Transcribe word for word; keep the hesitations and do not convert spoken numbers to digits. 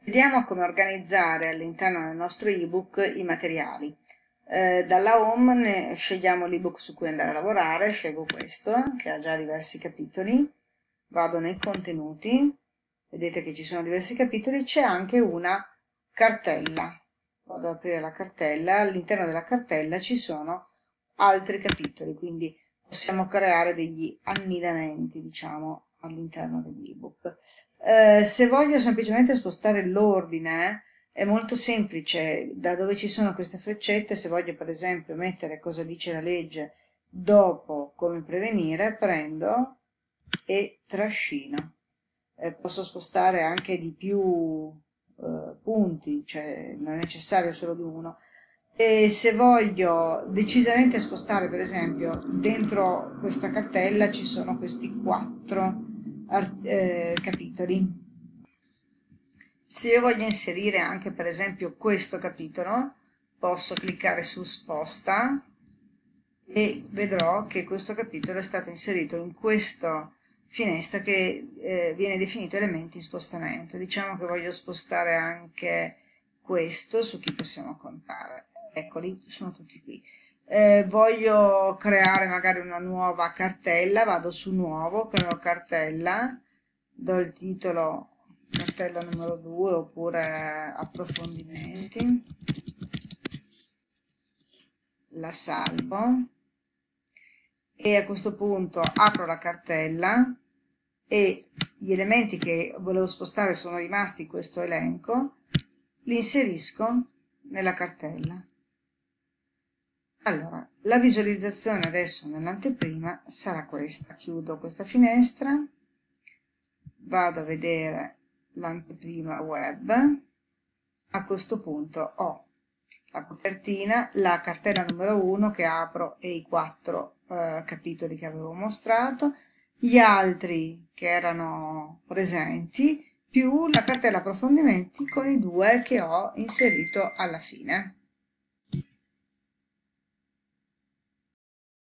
Vediamo come organizzare all'interno del nostro ebook i materiali. Eh, dalla home ne scegliamo l'ebook su cui andare a lavorare, scelgo questo che ha già diversi capitoli, vado nei contenuti, vedete che ci sono diversi capitoli, c'è anche una cartella, vado ad aprire la cartella, all'interno della cartella ci sono altri capitoli, quindi possiamo creare degli annidamenti, diciamo, all'interno dell'ebook. Eh, se voglio semplicemente spostare l'ordine, è molto semplice, da dove ci sono queste freccette, se voglio per esempio mettere cosa dice la legge dopo come prevenire, prendo e trascino. Eh, posso spostare anche di più eh, punti, cioè non è necessario solo di uno. E se voglio decisamente spostare, per esempio, dentro questa cartella ci sono questi quattro eh, capitoli. Se io voglio inserire anche, per esempio, questo capitolo, posso cliccare su sposta e vedrò che questo capitolo è stato inserito in questa finestra che eh, viene definito elementi in spostamento. Diciamo che voglio spostare anche questo, su chi possiamo contare. Eccoli, sono tutti qui. Eh, voglio creare magari una nuova cartella, vado su nuovo, creo cartella, do il titolo cartella numero due oppure approfondimenti, la salvo e a questo punto apro la cartella e gli elementi che volevo spostare sono rimasti in questo elenco, li inserisco nella cartella. Allora, la visualizzazione adesso nell'anteprima sarà questa. Chiudo questa finestra, vado a vedere l'anteprima web. A questo punto ho la copertina, la cartella numero uno che apro e i quattro eh, capitoli che avevo mostrato, gli altri che erano presenti, più la cartella approfondimenti con i due che ho inserito alla fine.